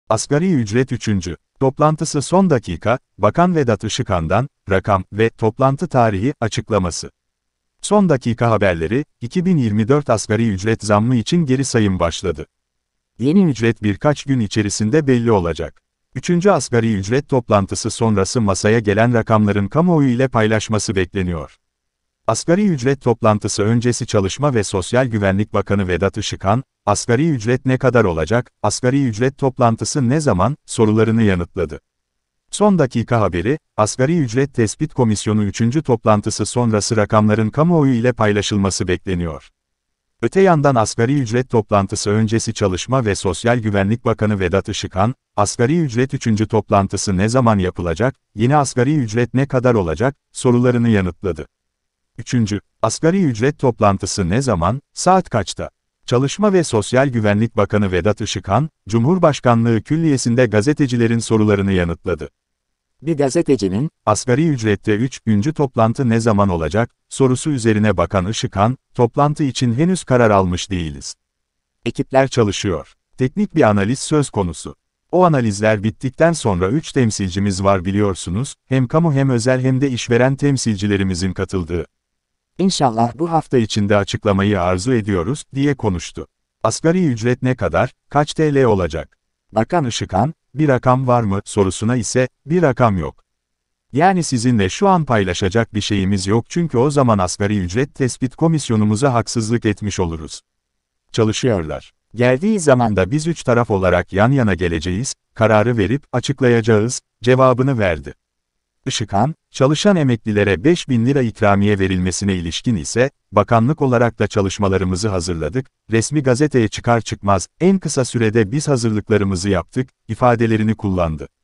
Asgari ücret 3. Toplantısı son dakika, Bakan Vedat Işıkhan'dan, rakam ve toplantı tarihi açıklaması. Son dakika haberleri, 2024 asgari ücret zammı için geri sayım başladı. Yeni ücret birkaç gün içerisinde belli olacak. 3. asgari ücret toplantısı sonrası masaya gelen rakamların kamuoyu ile paylaşması bekleniyor. Asgari ücret toplantısı öncesi Çalışma ve Sosyal Güvenlik Bakanı Vedat Işıkhan, asgari ücret ne kadar olacak, asgari ücret toplantısı ne zaman, sorularını yanıtladı. Son dakika haberi, Asgari Ücret Tespit Komisyonu 3. toplantısı sonrası rakamların kamuoyu ile paylaşılması bekleniyor. Öte yandan asgari ücret toplantısı öncesi Çalışma ve Sosyal Güvenlik Bakanı Vedat Işıkhan, asgari ücret 3. toplantısı ne zaman yapılacak, yeni asgari ücret ne kadar olacak, sorularını yanıtladı. 3. Asgari ücret toplantısı ne zaman, saat kaçta? Çalışma ve Sosyal Güvenlik Bakanı Vedat Işıkhan, Cumhurbaşkanlığı Külliyesi'nde gazetecilerin sorularını yanıtladı. Bir gazetecinin, asgari ücrette 3. toplantı ne zaman olacak, sorusu üzerine Bakan Işıkhan, toplantı için henüz karar almış değiliz. Ekipler çalışıyor. Teknik bir analiz söz konusu. O analizler bittikten sonra 3 temsilcimiz var biliyorsunuz, hem kamu hem özel hem de işveren temsilcilerimizin katıldığı. İnşallah bu hafta içinde açıklamayı arzu ediyoruz, diye konuştu. Asgari ücret ne kadar, kaç TL olacak? Bakan Işıkhan, bir rakam var mı, sorusuna ise, bir rakam yok. Yani sizinle şu an paylaşacak bir şeyimiz yok çünkü o zaman asgari ücret tespit komisyonumuza haksızlık etmiş oluruz. Çalışıyorlar. Geldiği zaman da biz 3 taraf olarak yan yana geleceğiz, kararı verip açıklayacağız, cevabını verdi. Işıkhan, çalışan emeklilere 5.000 lira ikramiye verilmesine ilişkin ise, bakanlık olarak da çalışmalarımızı hazırladık, resmi gazeteye çıkar çıkmaz, en kısa sürede biz hazırlıklarımızı yaptık, ifadelerini kullandı.